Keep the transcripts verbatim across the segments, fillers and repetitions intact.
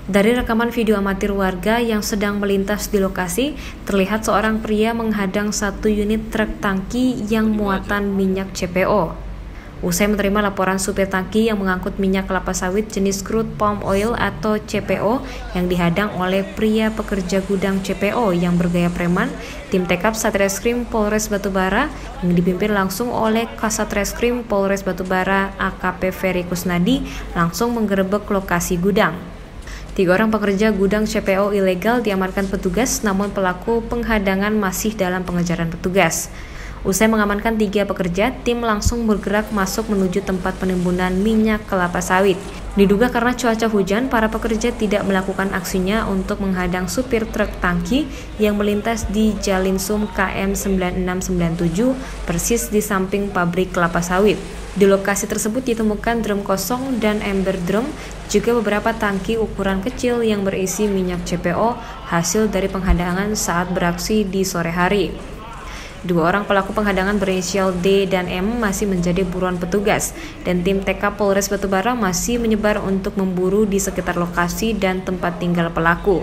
Dari rekaman video amatir warga yang sedang melintas di lokasi, terlihat seorang pria menghadang satu unit truk tangki yang muatan minyak C P O. Usai menerima laporan supir tangki yang mengangkut minyak kelapa sawit jenis crude palm oil atau C P O yang dihadang oleh pria pekerja gudang C P O yang bergaya preman, tim Tekap Satreskrim Polres Batubara yang dipimpin langsung oleh Kasatreskrim Polres Batubara A K P Ferry Kusnadi langsung menggerebek lokasi gudang. Tiga orang pekerja gudang C P O ilegal diamankan petugas, namun pelaku penghadangan masih dalam pengejaran petugas. Usai mengamankan tiga pekerja, tim langsung bergerak masuk menuju tempat penimbunan minyak kelapa sawit. Diduga karena cuaca hujan, para pekerja tidak melakukan aksinya untuk menghadang supir truk tangki yang melintas di Jalinsum K M sembilan enam sembilan tujuh, persis di samping pabrik kelapa sawit. Di lokasi tersebut ditemukan drum kosong dan ember drum, juga beberapa tangki ukuran kecil yang berisi minyak C P O hasil dari penghadangan saat beraksi di sore hari. Dua orang pelaku penghadangan berinisial D dan M masih menjadi buruan petugas, dan tim T K Polres Batubara masih menyebar untuk memburu di sekitar lokasi dan tempat tinggal pelaku.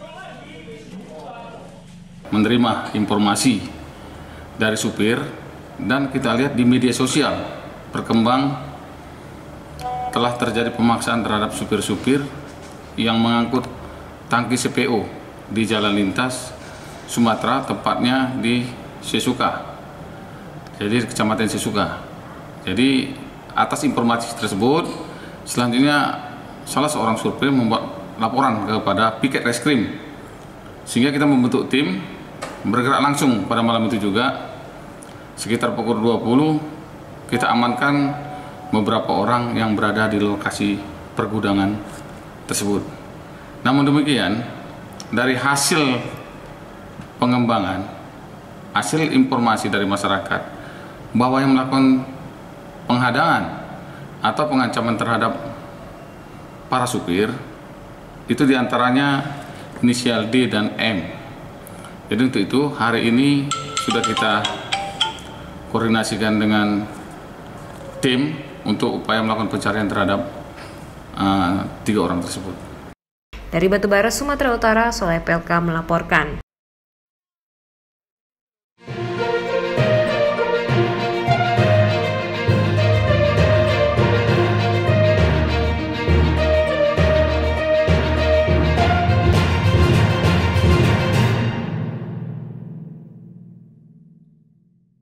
Menerima informasi dari supir, dan kita lihat di media sosial berkembang telah terjadi pemaksaan terhadap supir-supir yang mengangkut tangki C P O di Jalan Lintas Sumatera, tepatnya di Sesuka, jadi Kecamatan Sesuka. Jadi atas informasi tersebut, selanjutnya salah seorang supir membuat laporan kepada Piket Reskrim, sehingga kita membentuk tim bergerak langsung pada malam itu juga. Sekitar pukul dua puluh kita amankan beberapa orang yang berada di lokasi pergudangan tersebut. Namun demikian, dari hasil pengembangan, hasil informasi dari masyarakat bahwa yang melakukan penghadangan atau pengancaman terhadap para supir itu diantaranya inisial D dan M. Jadi untuk itu hari ini sudah kita koordinasikan dengan tim untuk upaya melakukan pencarian terhadap uh, tiga orang tersebut. Dari Batubara, Sumatera Utara, Soleh Pelka melaporkan.